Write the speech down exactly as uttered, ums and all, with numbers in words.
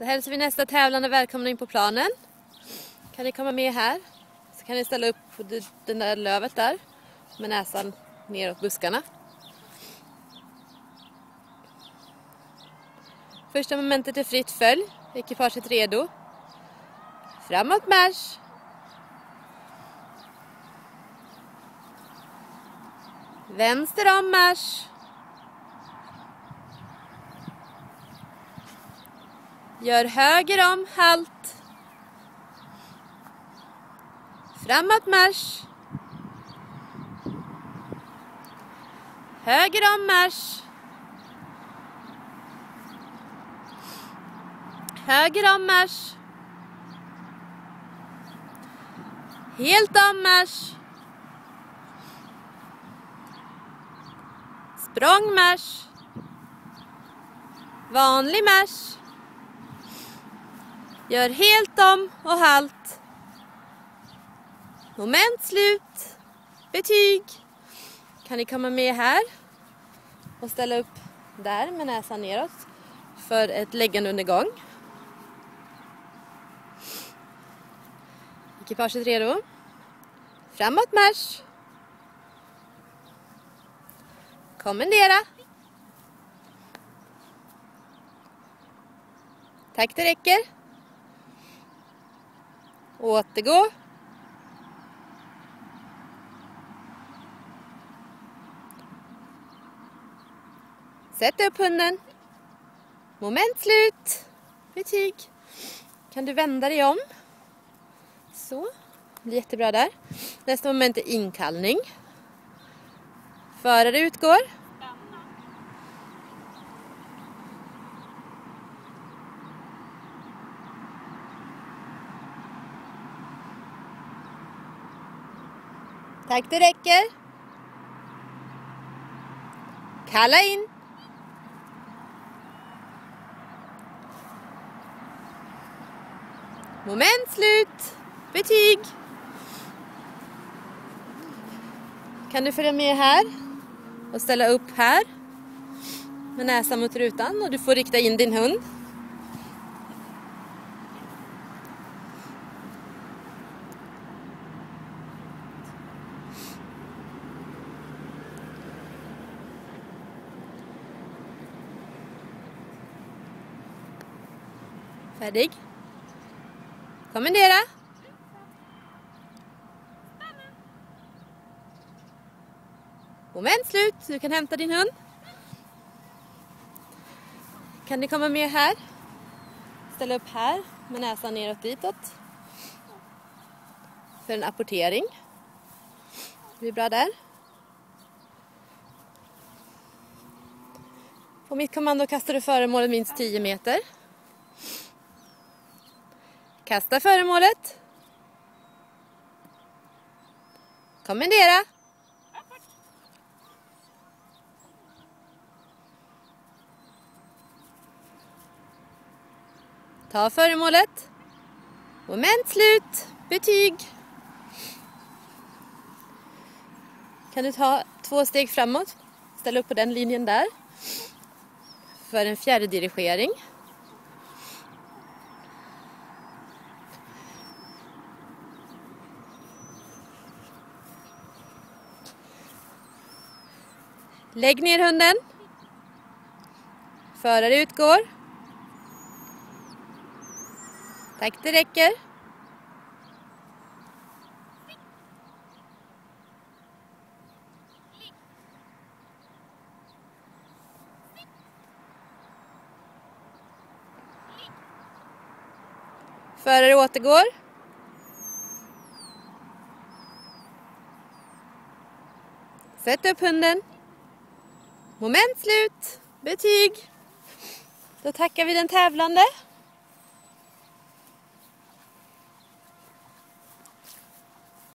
Då hälsar vi nästa tävlande välkomna in på planen. Kan ni komma med här? Så kan ni ställa upp på den där lövet där. Med näsan neråt buskarna. Första momentet är fritt följ. Ekipaget redo. Framåt marsch! Vänster om marsch! Gör höger om halt! Framåt marsch! Höger om marsch! Höger om marsch! Helt om marsch! Språng marsch! Vanlig marsch! Gör helt om och halt. Moment slut. Betyg. Kan ni komma med här och ställa upp där med näsan neråt för ett läggande under gång. Ekipaget redo. Framåt marsch. Kommendera. Tack, det räcker. Återgå. Sätt upp hunden. Moment slut. Betyg. Kan du vända dig om? Så. Det blir jättebra där. Nästa moment är inkallning. Förare utgår. Tack, det räcker. Kalla in. Moment slut. Betyg. Kan du följa med här och ställa upp här med näsan mot rutan, och du får rikta in din hund. Färdig. Kommendera. Moment slut. Du kan hämta din hund. Kan ni komma med här? Ställa upp här med näsan neråt ditåt. För en apportering. Det blir bra där. På mitt kommando kastar du föremålet minst tio meter. Kasta föremålet. Kommendera. Ta föremålet. Moment slut. Betyg. Kan du ta två steg framåt? Ställa upp på den linjen där. För en fjärrdirigering. Lägg ner hunden. Förare utgår. Tack, det räcker. Förare återgår. Sätt upp hunden. Moment slut. Betyg. Då tackar vi den tävlande.